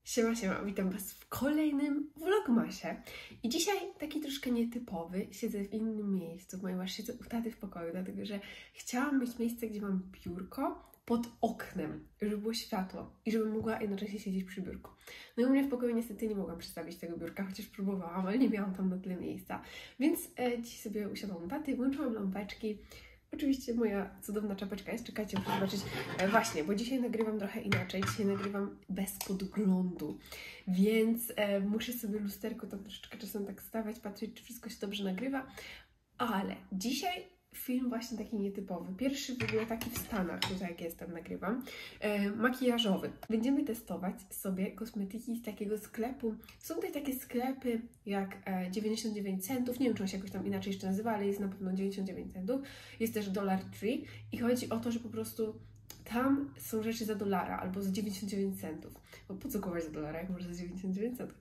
Siema, siema, witam Was w kolejnym vlogmasie. I dzisiaj taki troszkę nietypowy, siedzę w innym miejscu, ponieważ siedzę u taty w pokoju, dlatego że chciałam mieć miejsce, gdzie mam biurko pod oknem, żeby było światło i żebym mogła jednocześnie siedzieć przy biurku. No i u mnie w pokoju niestety nie mogłam przestawić tego biurka, chociaż próbowałam, ale nie miałam tam na tyle miejsca. Więc dziś sobie usiadłam u taty, włączyłam lampeczki. Oczywiście moja cudowna czapeczka jest, czekajcie, muszę zobaczyć. Właśnie, bo dzisiaj nagrywam trochę inaczej, dzisiaj nagrywam bez podglądu, więc muszę sobie lusterko tam troszeczkę czasem tak stawiać, patrzeć, czy wszystko się dobrze nagrywa, ale dzisiaj film właśnie taki nietypowy. Pierwszy w ogóle taki w Stanach, tutaj jak jestem, nagrywam, makijażowy. Będziemy testować sobie kosmetyki z takiego sklepu. Są tutaj takie sklepy jak 99 centów, nie wiem, czy on się jakoś tam inaczej jeszcze nazywa, ale jest na pewno 99 centów. Jest też Dollar Tree i chodzi o to, że po prostu tam są rzeczy za $1 albo za 99 centów. Bo po co kupować za $1, jak może za 99 centów?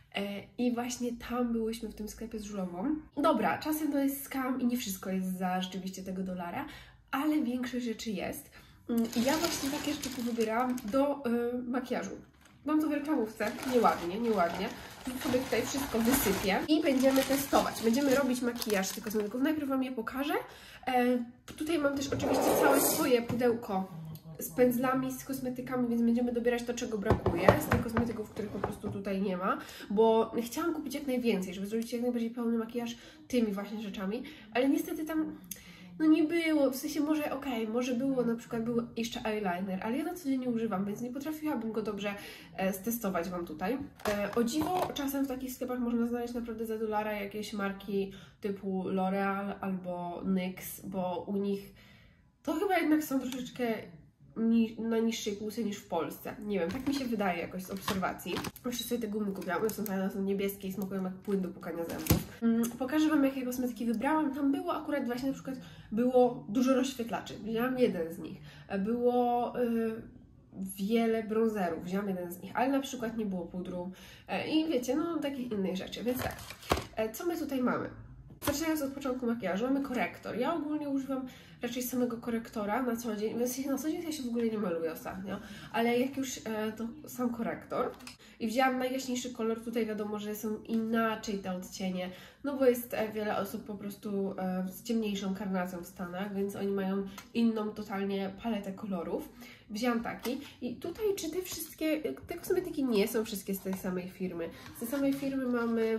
I właśnie tam byłyśmy w tym sklepie z Żulową. Dobra, czasem to jest scam i nie wszystko jest za rzeczywiście tego $1, ale większość rzeczy jest. I ja właśnie takie rzeczy wybierałam do makijażu. Mam to w reklamówce, nieładnie, nieładnie. Sobie tutaj wszystko wysypię i będziemy testować. Będziemy robić makijaż z tych kosmetyków. Najpierw Wam je pokażę. Tutaj mam też oczywiście całe swoje pudełko z pędzlami, z kosmetykami, więc będziemy dobierać to, czego brakuje, z tych kosmetyków, których po prostu tutaj nie ma, bo chciałam kupić jak najwięcej, żeby zrobić jak najbardziej pełny makijaż tymi właśnie rzeczami, ale niestety tam no nie było, w sensie może może było, na przykład był jeszcze eyeliner, ale ja na co dzień nie używam, więc nie potrafiłabym go dobrze stestować Wam tutaj. O dziwo, czasem w takich sklepach można znaleźć naprawdę za $1 jakieś marki typu L'Oreal albo NYX, bo u nich to chyba jednak są troszeczkę na niższej półce niż w Polsce. Nie wiem, tak mi się wydaje jakoś z obserwacji. Jeszcze sobie te gumy kupiłam, one są fajne, są niebieskie i smakują jak płyn do pukania zębów. Pokażę Wam, jakie kosmetyki wybrałam. Tam było akurat właśnie na przykład było dużo rozświetlaczy. Wzięłam jeden z nich. Było wiele bronzerów. Wzięłam jeden z nich, ale na przykład nie było pudru. I wiecie, no takich innych rzeczy. Więc tak, co my tutaj mamy? Zaczynając od początku makijażu, mamy korektor. Ja ogólnie używam raczej samego korektora na co dzień, więc na co dzień ja się w ogóle nie maluję ostatnio, ale jak już to sam korektor. I wzięłam najjaśniejszy kolor, tutaj wiadomo, że są inaczej te odcienie, no bo jest wiele osób po prostu z ciemniejszą karnacją w Stanach, więc oni mają inną totalnie paletę kolorów. Wzięłam taki i tutaj czy te kosmetyki nie są wszystkie z tej samej firmy. Z tej samej firmy mamy...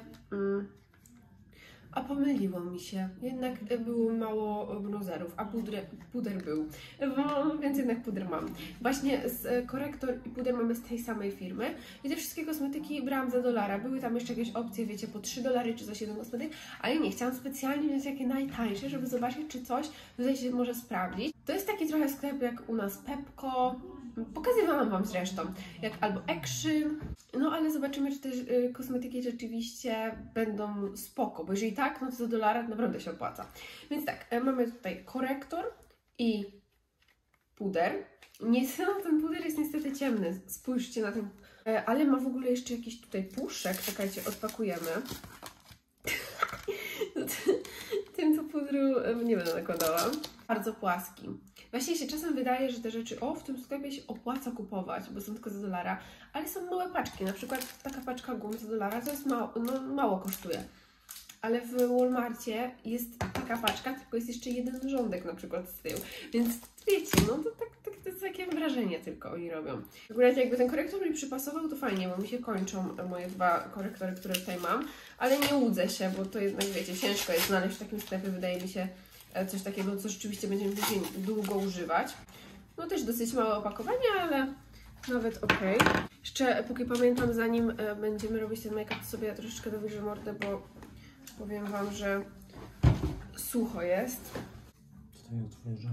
A pomyliło mi się, jednak było mało bronzerów, a puder był, więc jednak puder mam. Właśnie korektor i puder mamy z tej samej firmy i te wszystkie kosmetyki brałam za $1. Były tam jeszcze jakieś opcje, wiecie, po $3 czy za 7 kosmetyk, ale nie, chciałam specjalnie wziąć jakie najtańsze, żeby zobaczyć, czy coś tutaj się może sprawdzić. To jest taki trochę sklep jak u nas Pepco, pokazywałam Wam zresztą, jak albo Action, no ale zobaczymy, czy te kosmetyki rzeczywiście będą spoko, bo jeżeli tak, no to za $1 naprawdę się opłaca. Więc tak, mamy tutaj korektor i puder. Niestety ten puder jest niestety ciemny, spójrzcie na ten, ale ma w ogóle jeszcze jakiś tutaj puszek, czekajcie, odpakujemy. Tym to pudru nie będę nakładała. Bardzo płaski. Właśnie się czasem wydaje, że te rzeczy w tym sklepie się opłaca kupować, bo są tylko za $1, ale są małe paczki. Na przykład taka paczka gum za $1 to jest mało kosztuje. Ale w Walmarcie jest taka paczka, tylko jest jeszcze jeden rządek na przykład z tyłu. Więc wiecie, no to jest takie wrażenie tylko oni robią. Akurat jakby ten korektor mi przypasował, to fajnie, bo mi się kończą moje dwa korektory, które tutaj mam. Ale nie łudzę się, bo to jednak, wiecie, ciężko jest znaleźć w takim sklepie, wydaje mi się, coś takiego, co rzeczywiście będziemy później długo używać. No też dosyć małe opakowanie, ale nawet ok. Jeszcze póki pamiętam, zanim będziemy robić ten make-up, to sobie troszeczkę dowilżę mordę, bo powiem Wam, że sucho jest. Tutaj otworzę.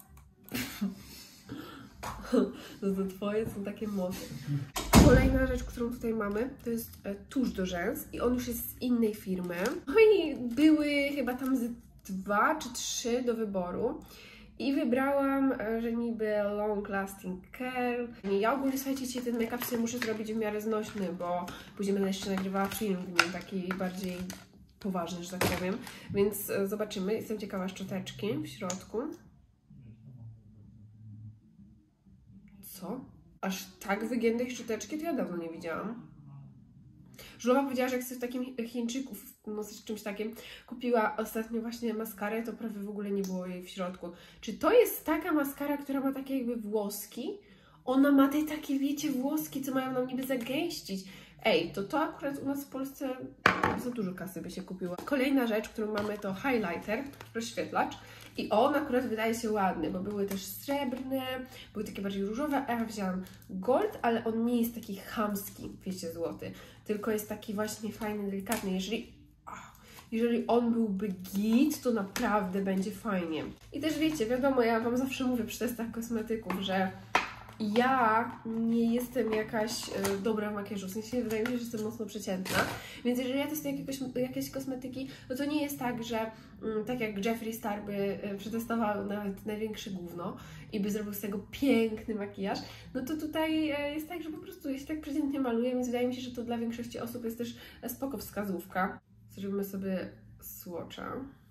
No to Twoje są takie mocne. Kolejna rzecz, którą tutaj mamy, to jest tusz do rzęs i on już jest z innej firmy. No i były chyba tam z 2 czy 3 do wyboru. I wybrałam, że niby Long Lasting Curl. Ja ogólnie, słuchajcie, dzisiaj ten make-up sobie muszę zrobić w miarę znośny, bo później będę jeszcze nagrywała film w nim, taki bardziej poważny, że tak powiem. Więc zobaczymy. Jestem ciekawa szczoteczki w środku. Co? aż tak wygiętej szczoteczki to ja dawno nie widziałam. Żulowa powiedziała, że jak chce w takim Chińczyków nosić czymś takim, kupiła ostatnio właśnie maskarę, to prawie w ogóle nie było jej w środku. Czy to jest taka maskara, która ma takie jakby włoski? Ona ma te takie, wiecie, włoski, co mają nam niby zagęścić. Ej, to akurat u nas w Polsce za dużo kasy by się kupiło. Kolejna rzecz, którą mamy, to highlighter, rozświetlacz. I on akurat wydaje się ładny, bo były też srebrne, były takie bardziej różowe, a ja wzięłam gold, ale on nie jest taki chamski, 200 zł, tylko jest taki właśnie fajny, delikatny. Jeżeli on byłby git, to naprawdę będzie fajnie. I też wiecie, wiadomo, ja Wam zawsze mówię przy testach kosmetyków, że ja nie jestem jakaś dobra w makijażu, w sensie wydaje mi się, że jestem mocno przeciętna, więc jeżeli ja testuję jakieś kosmetyki, no to nie jest tak, że tak jak Jeffree Star by przetestował nawet największe gówno i by zrobił z tego piękny makijaż, no to tutaj jest tak, że po prostu ja się tak przeciętnie maluję, więc wydaje mi się, że to dla większości osób jest też spoko wskazówka. Zrobimy sobie swatcha.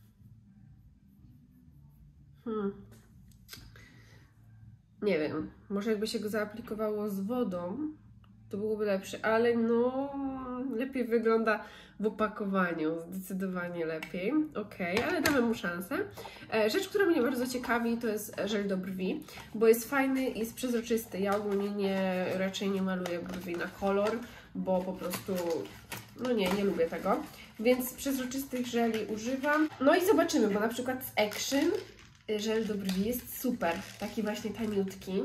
Nie wiem, może jakby się go zaaplikowało z wodą, to byłoby lepsze, ale no lepiej wygląda w opakowaniu, zdecydowanie lepiej. Okej, ale damy mu szansę. Rzecz, która mnie bardzo ciekawi, to jest żel do brwi, bo jest fajny i jest przezroczysty. Ja ogólnie raczej nie maluję brwi na kolor, bo po prostu, no nie lubię tego. Więc przezroczystych żeli używam. No i zobaczymy, bo na przykład z Action żel do brwi jest super, taki właśnie taniutki.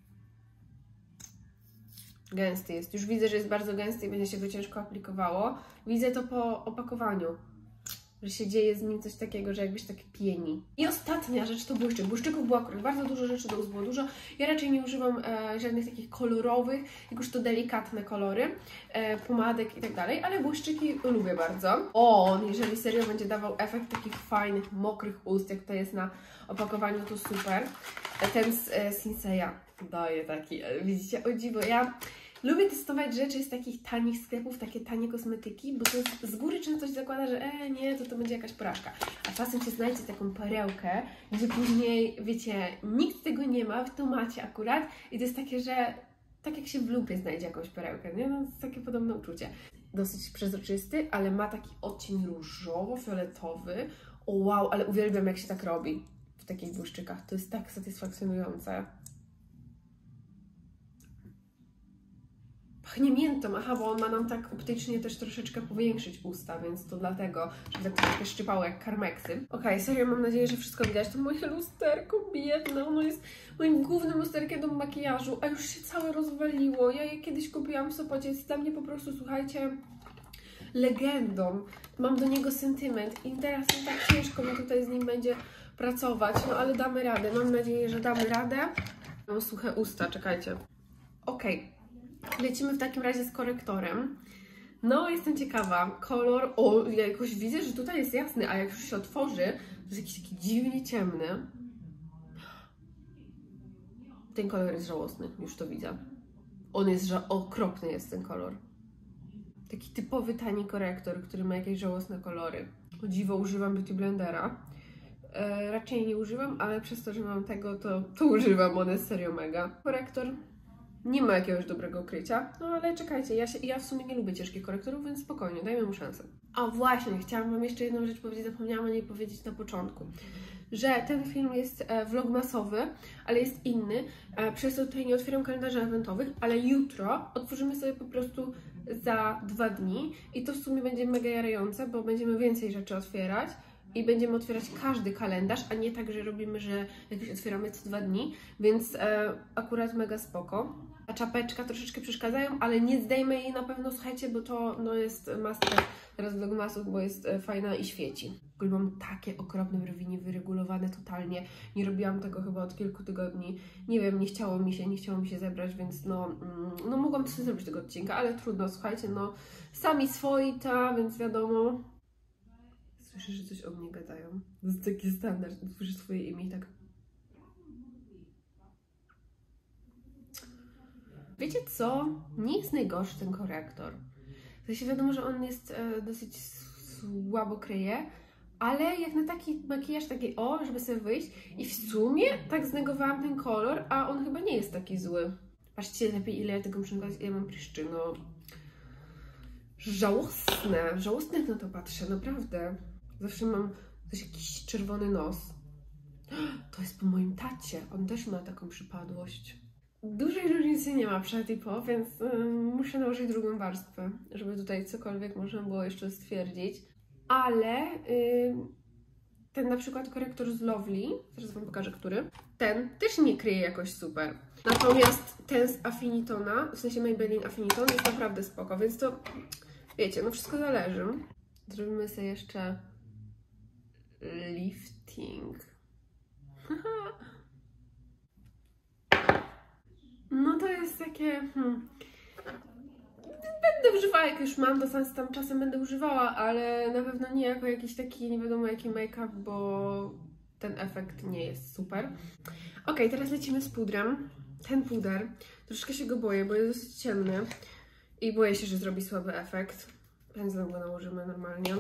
Gęsty jest. Już widzę, że jest bardzo gęsty i będzie się go ciężko aplikowało. Widzę to po opakowaniu, że się dzieje z nim coś takiego, że jakbyś tak pieni. I ostatnia rzecz to błyszczyk. Błyszczyków było akurat bardzo dużo rzeczy, do ust było dużo. Ja raczej nie używam żadnych takich kolorowych, jak już to delikatne kolory, pomadek i tak dalej, ale błyszczyki lubię bardzo. On, jeżeli serio będzie dawał efekt takich fajnych, mokrych ust, jak to jest na opakowaniu, to super. Ten z Sinseya daje taki, widzicie, o dziwo, ja lubię testować rzeczy z takich tanich sklepów, takie tanie kosmetyki, bo to z góry często się zakłada, że nie, to będzie jakaś porażka. A czasem się znajdzie taką perełkę, gdzie później, wiecie, nikt tego nie ma, w to macie akurat i to jest takie, że tak jak się w lupie znajdzie jakąś perełkę, nie? No, to jest takie podobne uczucie. Dosyć przezroczysty, ale ma taki odcień różowo-fioletowy. O wow, ale uwielbiam, jak się tak robi w takich błyszczykach. To jest tak satysfakcjonujące. Pachnie miętą, bo on ma nam tak optycznie też troszeczkę powiększyć usta, więc to dlatego, żeby tak troszkę szczypało jak karmeksy. Okej, serio, mam nadzieję, że wszystko widać. To moje lusterko biedne, ono jest moim głównym lusterkiem do makijażu, a już się całe rozwaliło. Ja je kiedyś kupiłam w Sopocie, jest dla mnie po prostu, słuchajcie, legendą. Mam do niego sentyment i teraz tak ciężko mi tutaj z nim będzie pracować, no ale damy radę. Mam nadzieję, że damy radę. Mam suche usta, czekajcie. Okej. Lecimy w takim razie z korektorem. No, jestem ciekawa. Kolor, ja jakoś widzę, że tutaj jest jasny, a jak już się otworzy, to jest jakiś taki dziwnie ciemny. Ten kolor jest żałosny, już to widzę. On jest okropny jest ten kolor. Taki typowy tani korektor, który ma jakieś żałosne kolory. O dziwo, używam Beauty Blendera. Raczej nie używam, ale przez to, że mam tego, to używam. On jest serio mega. Korektor nie ma jakiegoś dobrego krycia, no ale czekajcie, ja w sumie nie lubię ciężkich korektorów, więc spokojnie, dajmy mu szansę. A właśnie, chciałam Wam jeszcze jedną rzecz powiedzieć, zapomniałam o niej powiedzieć na początku, że ten film jest vlogmasowy, ale jest inny, przez to tutaj nie otwieram kalendarzy eventowych, ale jutro otworzymy sobie po prostu za 2 dni i to w sumie będzie mega jarające, bo będziemy więcej rzeczy otwierać i będziemy otwierać każdy kalendarz, a nie tak, że robimy, że jakoś otwieramy co 2 dni, więc akurat mega spoko. A czapeczka troszeczkę przeszkadzają, ale nie zdejmę jej na pewno, słuchajcie, bo to jest master teraz vlogmasów, bo jest fajna i świeci. W ogóle mam takie okropne brwi, niewyregulowane totalnie. Nie robiłam tego chyba od kilku tygodni. Nie wiem, nie chciało mi się zebrać, więc no mogłam sobie zrobić tego odcinka, ale trudno, słuchajcie, no sami swoi, więc wiadomo. Słyszę, że coś o mnie gadają. To jest taki standard, słyszę swoje imię i tak. Wiecie co? Nie jest najgorszy ten korektor. W sensie wiadomo, że on jest dosyć słabo kryje, ale jak na taki makijaż, żeby sobie wyjść i w sumie tak znegowałam ten kolor, a on chyba nie jest taki zły. Patrzcie lepiej, ile ja tego muszę nakładać, ja mam pryszczy, no. Żałosne jak na to patrzę, naprawdę. Zawsze mam coś, jakiś czerwony nos. To jest po moim tacie, on też ma taką przypadłość. Dużej różnicy nie ma przed i po, więc muszę nałożyć drugą warstwę, żeby tutaj cokolwiek można było jeszcze stwierdzić. Ale ten na przykład korektor z Lovely, zaraz Wam pokażę, który, ten też nie kryje jakoś super. Natomiast ten z Affinitona, w sensie Maybelline Affiniton jest naprawdę spoko, więc to, wiecie, no wszystko zależy. Zrobimy sobie jeszcze lifting. No to jest takie... Będę używała, jak już mam, to tam czasem będę używała, ale na pewno nie jako jakiś taki nie wiadomo jaki make-up, bo ten efekt nie jest super. Ok, teraz lecimy z pudrem. Ten puder, troszkę się go boję, bo jest dosyć ciemny i boję się, że zrobi słaby efekt. Pędzlem go nałożymy normalnie.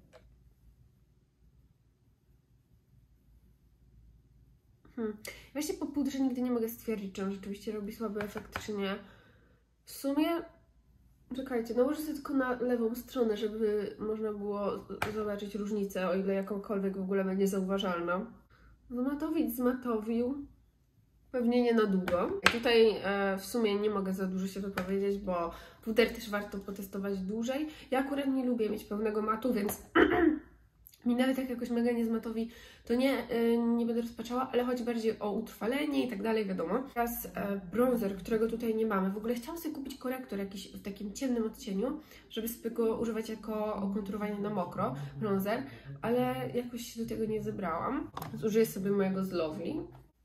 Właśnie po pudrze nigdy nie mogę stwierdzić, czy on rzeczywiście robi słaby efekt, czy nie. W sumie, czekajcie, nałożę sobie tylko na lewą stronę, żeby można było zobaczyć różnicę, o ile jakąkolwiek w ogóle będzie zauważalna. Zmatowić zmatowił. Pewnie nie na długo. Tutaj w sumie nie mogę za dużo się wypowiedzieć, bo puder też warto potestować dłużej. Ja akurat nie lubię mieć pełnego matu, więc mi nawet jak jakoś mega nie zmatowi, to nie będę rozpaczała, ale chodzi bardziej o utrwalenie i tak dalej, wiadomo. Teraz bronzer, którego tutaj nie mamy. W ogóle chciałam sobie kupić korektor jakiś w takim ciemnym odcieniu, żeby sobie go używać jako okonturowanie na mokro, bronzer, ale jakoś się do tego nie zebrałam. Więc użyję sobie mojego z Lovely.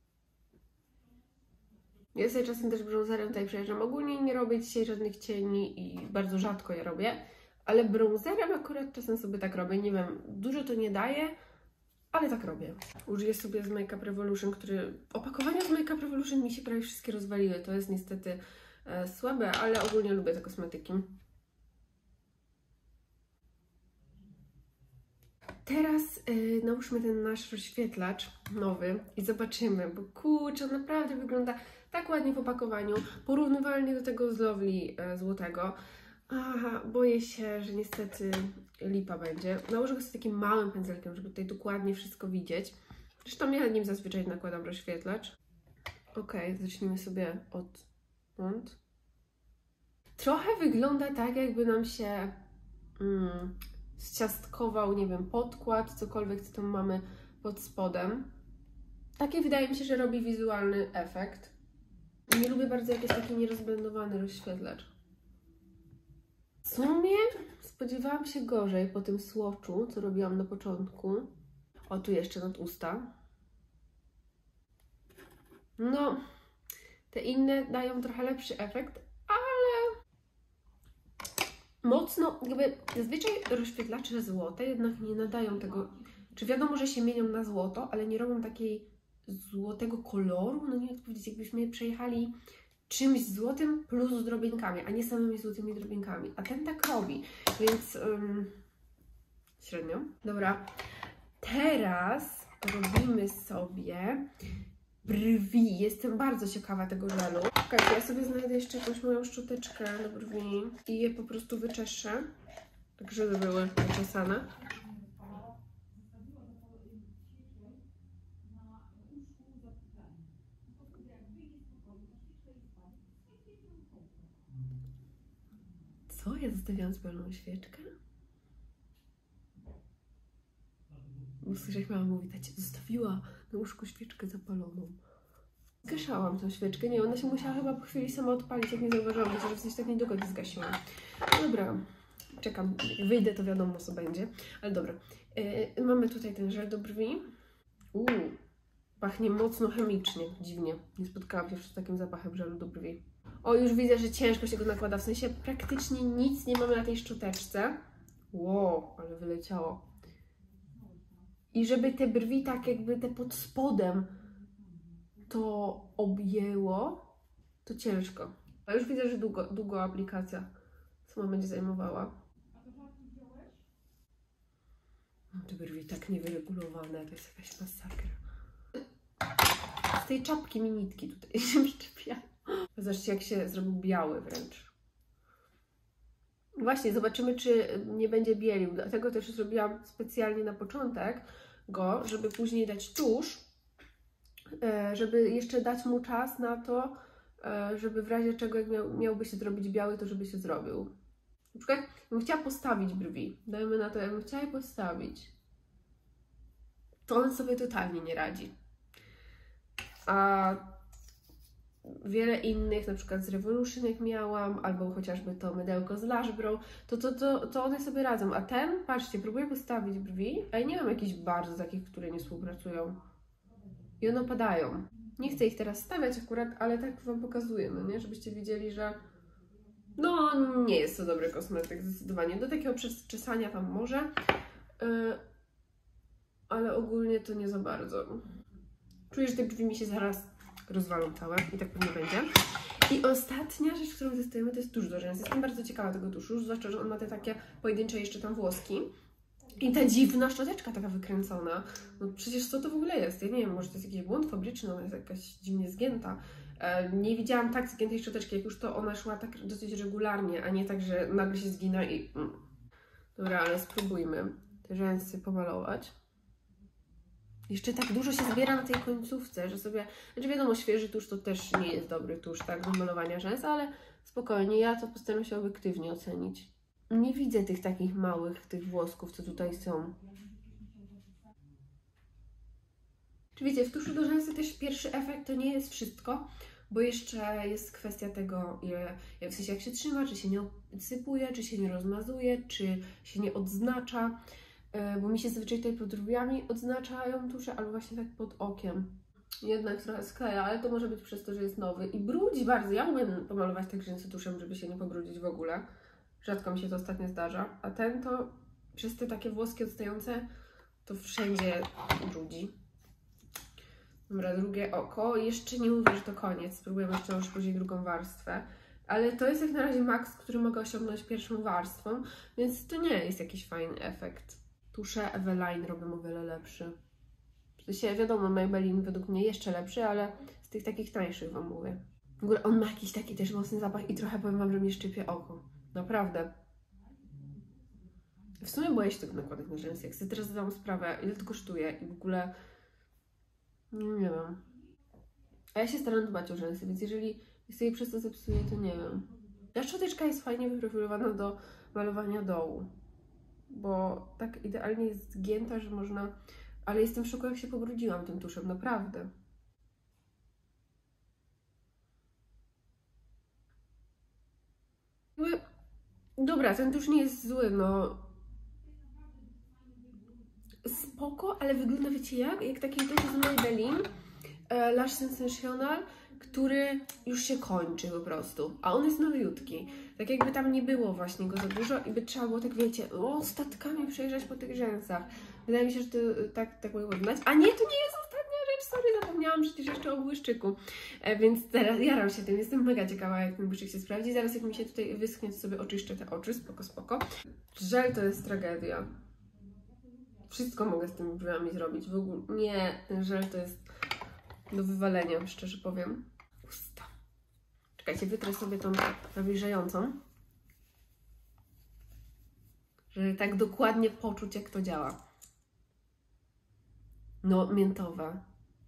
Ja sobie czasem też bronzerem tutaj przejeżdżam. Ogólnie nie robię dzisiaj żadnych cieni i bardzo rzadko je robię, ale bronzerem akurat czasem sobie tak robię. Nie wiem, dużo to nie daje, ale tak robię. Użyję sobie z Make Up Revolution, opakowania z Make Up Revolution mi się prawie wszystkie rozwaliły. To jest niestety słabe, ale ogólnie lubię te kosmetyki. Teraz nałóżmy ten nasz rozświetlacz nowy i zobaczymy, bo kurczę, on naprawdę wygląda tak ładnie w opakowaniu, porównywalnie do tego z Lovely złotego. Aha, boję się, że niestety lipa będzie. Nałożę go sobie takim małym pędzelkiem, żeby tutaj dokładnie wszystko widzieć. Zresztą ja nim zazwyczaj nakładam rozświetlacz. Ok, zacznijmy sobie od stąd. Trochę wygląda tak, jakby nam się zciastkował, nie wiem, podkład, cokolwiek, co tam mamy pod spodem. Taki wydaje mi się, że robi wizualny efekt. Nie lubię bardzo jakiś taki nierozblendowany rozświetlacz. W sumie spodziewałam się gorzej po tym swatchu, co robiłam na początku. O, tu jeszcze nad usta. No, te inne dają trochę lepszy efekt, ale mocno, jakby zazwyczaj rozświetlacze złote jednak nie nadają tego, czy wiadomo, że się mienią na złoto, ale nie robią takiej złotego koloru, no nie wiem jak powiedzieć, jakbyśmy przejechali czymś złotym plus z drobinkami, a nie samymi złotymi drobinkami. A ten tak robi, więc średnio. Dobra, teraz robimy sobie brwi. Jestem bardzo ciekawa tego żelu. Okej, ja sobie znajdę jeszcze jakąś moją szczoteczkę do brwi i je po prostu wyczeszę, tak żeby były wyczesane. Co? Ja zostawiałam zapaloną świeczkę? Bo słyszę, jak mama mówi, tacie zostawiła na łóżku świeczkę zapaloną. Zgaszałam tą świeczkę. Nie, ona się musiała chyba po chwili sama odpalić, jak nie zauważyłam, bo w sensie tak niedługo nie zgasiłam. Dobra, czekam. Jak wyjdę, to wiadomo, co będzie. Ale dobra. Mamy tutaj ten żel do brwi. Pachnie mocno chemicznie. Dziwnie. Nie spotkałam się jeszcze z takim zapachem żelu do brwi. O, już widzę, że ciężko się go nakłada. W sensie praktycznie nic nie mamy na tej szczoteczce. Wow, ale wyleciało. I żeby te brwi tak jakby te pod spodem to objęło, to ciężko. A już widzę, że długo aplikacja sama będzie zajmowała. No, te brwi tak niewyregulowane, to jest jakaś masakra. Z tej czapki mi nitki tutaj się przyczepiają. Zobaczcie, jak się zrobił biały wręcz. Właśnie, zobaczymy, czy nie będzie bielił. Dlatego też zrobiłam specjalnie na początek go, żeby później dać tusz, żeby jeszcze dać mu czas na to, żeby w razie czego, jak miałby się zrobić biały, to żeby się zrobił. Na przykład, bym chciała postawić brwi. Dajmy na to, ja bym chciała je postawić. To on sobie totalnie nie radzi. A wiele innych, na przykład z Revolution, jak miałam, albo chociażby to mydełko z Lash Brow, to one sobie radzą. A ten, patrzcie, próbuję postawić brwi, a ja nie mam jakichś bardzo takich, które nie współpracują. I one opadają. Nie chcę ich teraz stawiać akurat, ale tak Wam pokazuję, no nie? Żebyście wiedzieli, że no nie jest to dobry kosmetyk zdecydowanie. Do takiego przeczesania tam może, ale ogólnie to nie za bardzo. Czuję, że te brwi mi się zaraz rozwalą całe i tak pewnie będzie. I ostatnia rzecz, którą testujemy, to jest tusz do rzęs. Jestem bardzo ciekawa tego tuszu, zwłaszcza, że on ma te takie pojedyncze jeszcze tam włoski. I ta dziwna szczoteczka taka wykręcona. No przecież co to w ogóle jest? Ja nie wiem, może to jest jakiś błąd fabryczny, ona jest jakaś dziwnie zgięta. Nie widziałam tak zgiętej szczoteczki, jak już to ona szła tak dosyć regularnie, a nie tak, że nagle się zgina i... Dobra, ale spróbujmy te rzęsy pomalować. Jeszcze tak dużo się zbiera na tej końcówce, że sobie... Znaczy wiadomo, świeży tusz to też nie jest dobry tusz, tak, do malowania rzęs, ale spokojnie, ja to postaram się obiektywnie ocenić. Nie widzę tych takich małych, tych włosków, co tutaj są. Czy wiecie, w tuszu do rzęsy też pierwszy efekt to nie jest wszystko, bo jeszcze jest kwestia tego, w sensie jak się trzyma, czy się nie odsypuje, czy się nie rozmazuje, czy się nie odznacza. Bo mi się zazwyczaj tutaj pod brwiami odznaczają tusze, albo właśnie tak pod okiem. Jednak trochę skleja, ale to może być przez to, że jest nowy i brudzi bardzo. Ja umiem pomalować tak rzęsy tuszem, żeby się nie pobrudzić w ogóle. Rzadko mi się to ostatnio zdarza. A ten to przez te takie włoski odstające to wszędzie brudzi. Dobra, drugie oko. Jeszcze nie mówię, że to koniec. Spróbujemy jeszcze już później drugą warstwę. Ale to jest jak na razie maks, który mogę osiągnąć pierwszą warstwą, więc to nie jest jakiś fajny efekt. Tusze Eveline robią o wiele lepszy. W sensie, wiadomo, Maybelline według mnie jeszcze lepszy, ale z tych takich tańszych Wam mówię. W ogóle on ma jakiś taki też mocny zapach i trochę powiem Wam, że mnie szczypie oko. Naprawdę. W sumie boję się tego nakładać na rzęsy. Jak sobie teraz zdałam sprawę, ile to kosztuje i w ogóle... Nie wiem. A ja się staram dbać o rzęsy, więc jeżeli sobie przez to zepsuję, to nie wiem. Ta szczoteczka jest fajnie wyprofilowana do malowania dołu. Bo tak idealnie jest zgięta, że można... Ale jestem w szoku, jak się pobrudziłam tym tuszem, naprawdę. Dobra, ten tusz nie jest zły, no... Spoko, ale wygląda, wiecie jak? Jak taki tusz z Maybelline Lash Sensational, który już się kończy po prostu, a on jest nowiutki. Tak jakby tam nie było właśnie go za dużo i by trzeba było, tak wiecie, statkami przejeżdżać po tych rzęsach. Wydaje mi się, że to tak mogło wyglądać. A nie, to nie jest ostatnia rzecz, sorry, zapomniałam przecież jeszcze o błyszczyku. Więc teraz jaram się tym, jestem mega ciekawa, jak ten błyszczyk się sprawdzi. Zaraz jak mi się tutaj wyschnie, to sobie oczyszczę te oczy, spoko, spoko. Żel to jest tragedia. Wszystko mogę z tymi brwiami zrobić, w ogóle nie, ten żel to jest do wywalenia, szczerze powiem. Usta. Czekajcie, wytrę sobie tą nawilżającą, żeby tak dokładnie poczuć, jak to działa. No, miętowe.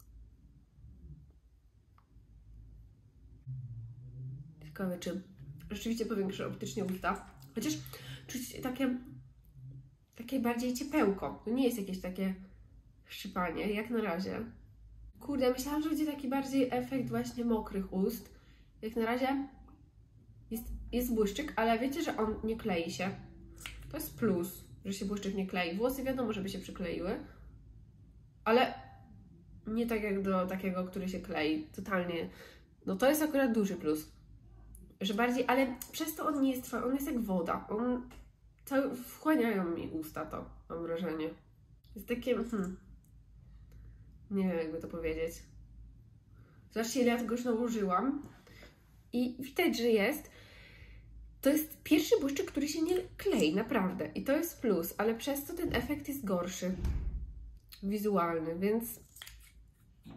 Ciekawe, czy rzeczywiście powiększę optycznie usta. Chociaż czuć takie bardziej ciepełko. To nie jest jakieś takie szczypanie, jak na razie. Kurde, myślałam, że będzie taki bardziej efekt właśnie mokrych ust. Jak na razie jest błyszczyk, ale wiecie, że on nie klei się. To jest plus, że się błyszczyk nie klei. Włosy wiadomo, żeby się przykleiły, ale nie tak jak do takiego, który się klei. Totalnie. No to jest akurat duży plus. Że bardziej, ale przez to on nie jest twardy, on jest jak woda. Wchłaniają mi usta to, mam wrażenie. Jest takie... Nie wiem, jakby to powiedzieć. Zobaczcie, ile ja tego już nałożyłam. I widać, że jest. To jest pierwszy błyszczyk, który się nie klei, naprawdę. I to jest plus, ale przez to ten efekt jest gorszy. Wizualny, więc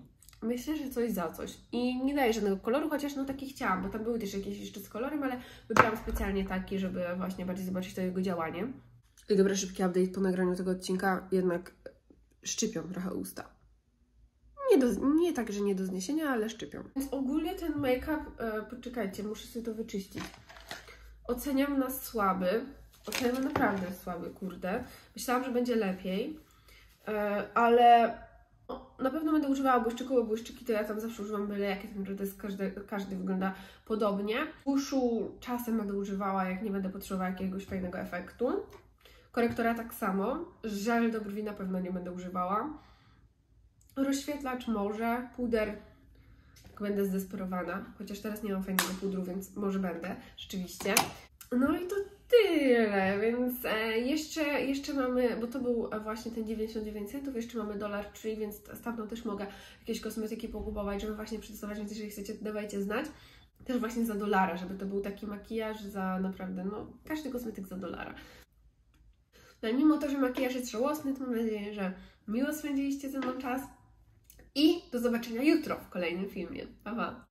myślę, że coś za coś. I nie daję żadnego koloru, chociaż no taki chciałam, bo tam były też jakieś jeszcze z kolorem, ale wybrałam specjalnie taki, żeby właśnie bardziej zobaczyć to jego działanie. I dobra, szybki update po nagraniu tego odcinka, jednak szczypią trochę usta. Nie tak, że nie do zniesienia, ale szczypią. Więc ogólnie ten make-up, poczekajcie, muszę sobie to wyczyścić. Oceniam na słaby. Oceniam naprawdę słaby, kurde. Myślałam, że będzie lepiej, ale na pewno będę używała błyszczyków, bo błyszczyki to ja tam zawsze używam byle jakie, tak naprawdę każdy wygląda podobnie. Tuszu czasem będę używała, jak nie będę potrzebowała jakiegoś fajnego efektu. Korektora tak samo. Żel do brwi na pewno nie będę używała. Rozświetlacz może, puder, jak będę zdesperowana, chociaż teraz nie mam fajnego pudru, więc może będę, rzeczywiście. No i to tyle, więc jeszcze mamy, bo to był właśnie ten 99 centów, jeszcze mamy Dollar Tree, więc stamtąd też mogę jakieś kosmetyki pokupować, żeby właśnie przetestować, więc jeżeli chcecie, dawajcie znać. Też właśnie za $1, żeby to był taki makijaż za naprawdę, no każdy kosmetyk za $1. No i mimo to, że makijaż jest żałosny, to mam nadzieję, że miło spędziliście ze mną czas i do zobaczenia jutro w kolejnym filmie. Pa, pa!